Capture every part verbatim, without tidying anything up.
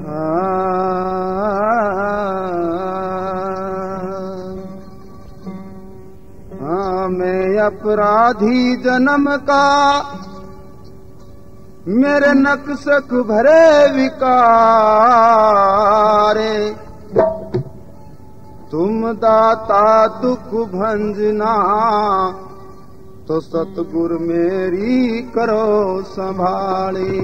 हाँ मैं अपराधी जन्म का, मेरे नक्सक भरे विकारे, तुम दाता दुख भंजना, तो सतगुरु मेरी करो संभाली।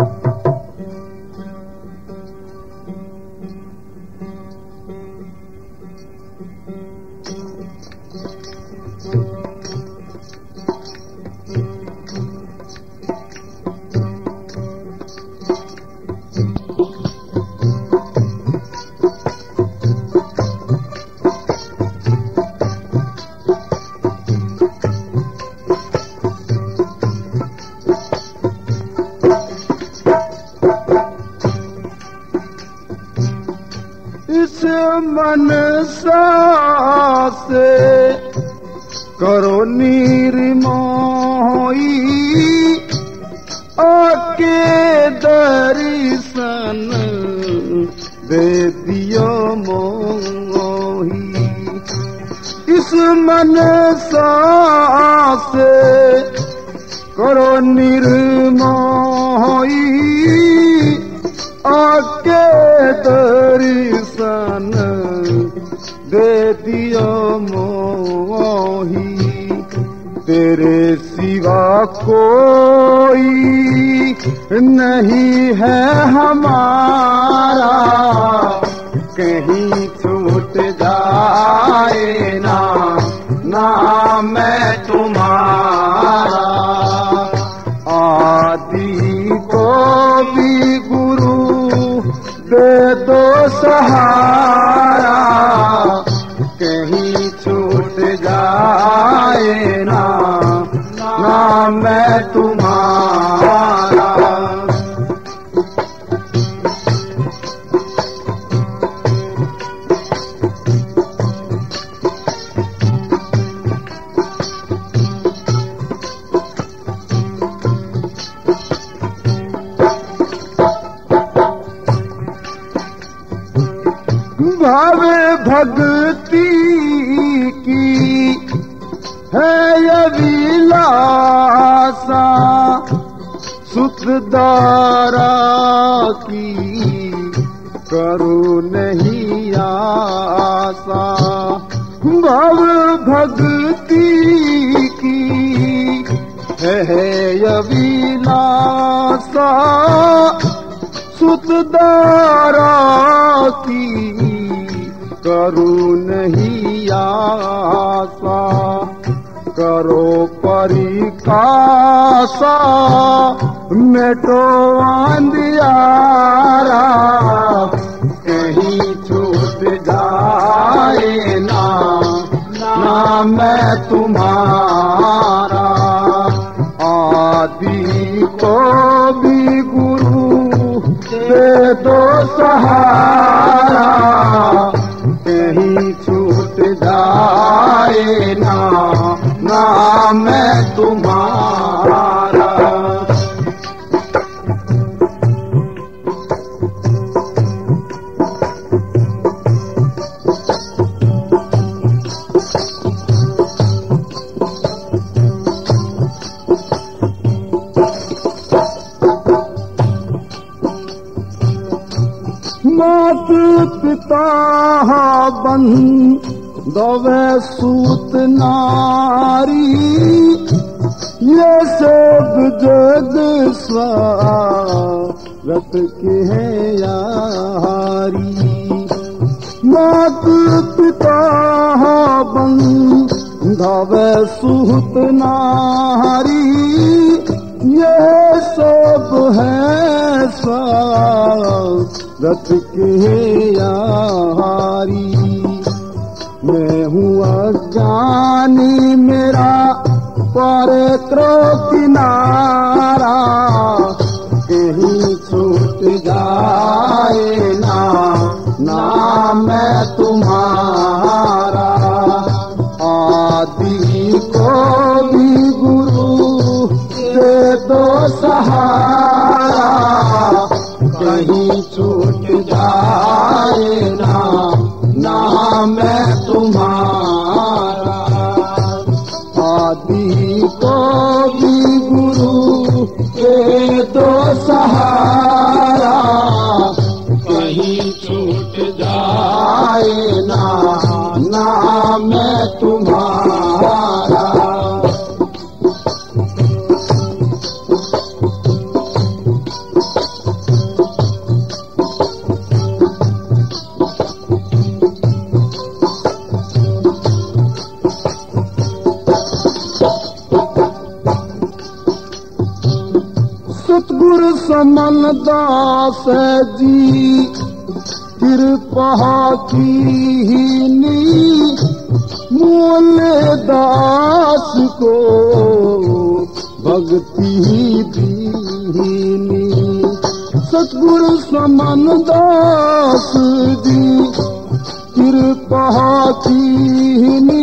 इस मनसा से करो निर्मोही, आके दर्शन दे दियो मोही। इस मनसा से करो निर्मोही, आके दर्शन दे दियो मोही। तेरे सिवा कोई नहीं है हमारा, कहीं छूट जाए ना ना मैं तुम्हारा। आदि को भी गुरु दे दो सहारा, कहीं छूट जाए ना ना मैं तुम्हारा। भाव भक्ति की है अभिलाषा, सुखदारा की करो नहीं आशा। भाव भक्ति की है अभिलाषा, सुखदारा की करो नहीं आशा। करो परिकाशा, मेटो अंधियारा, कहीं छूट जाए ना ना मैं तुम्हारा। आदि को भी गुरु दे दो सहारा, कहीं छूट जाए ना ना मैं तुम्हारा। मात पिता बंधवे सूत नारी, ये सब जग स्वागत के है यारी। मात पिता बंधवे सूत नारी, ये सब है स्वागत के यारी। मैं हूँ अज्ञानी मेरा पर करो किनारा, कहीं छूट जाए ना ना मैं तुम्हारा। आदि को भी गुरु दे दो सहारा, कहीं छूट छूट जाए ना नाम है तुम्हारा। आदि को भी गुरु के दो सहारा, कहीं छूट जाए ना नाम है तुम्हारा। सतगुरु समन दास जी कृपा कीनी, मूल दास को भक्ति दीनी। सतगुरु समन दास जी कृपा कीनी,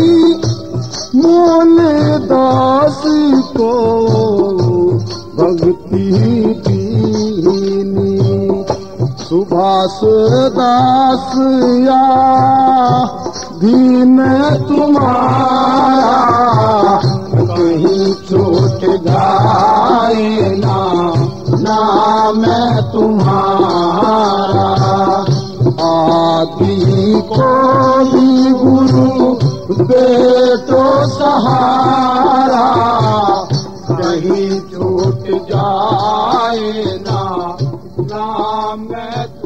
मूल दास को भक्ति दीनी। सुभाष दास या दीन तुम्हारा, कहीं छूट जाए ना नाम है तुम्हारा। आदि को भी गुरु बेटो सहारा, कहीं छूट जाए ना नाम है